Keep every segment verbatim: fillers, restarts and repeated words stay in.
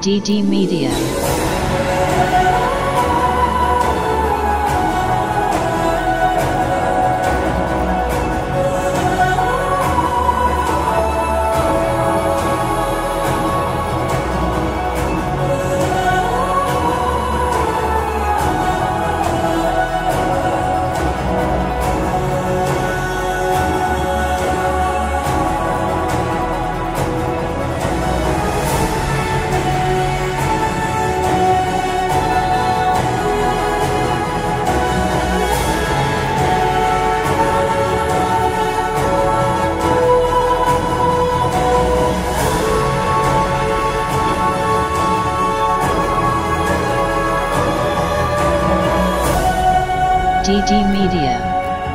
D D Media. D D Media.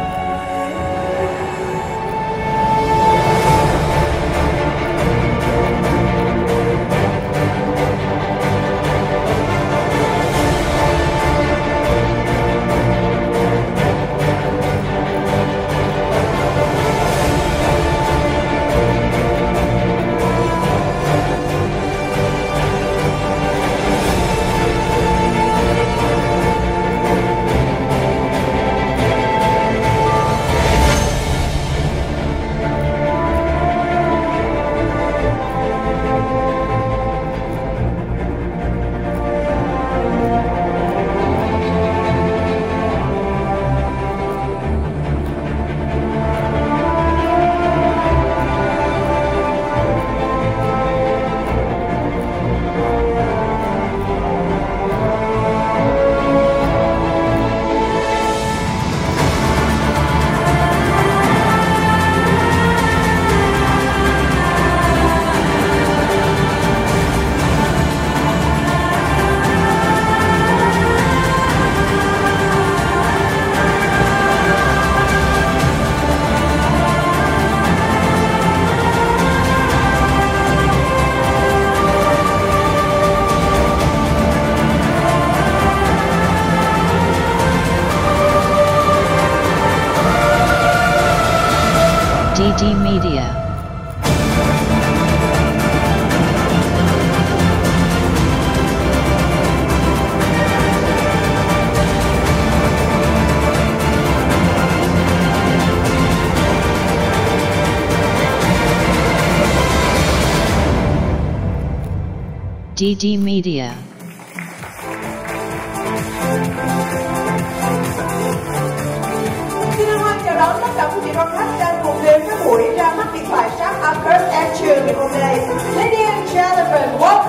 D D Media. D D Media. Xin hân hoan chào đón tất cả quý vị quan khách đang cùng đến với buổi ra mắt điện thoại Sharp Arcus Action ngày hôm nay. Ladies and gentlemen, welcome.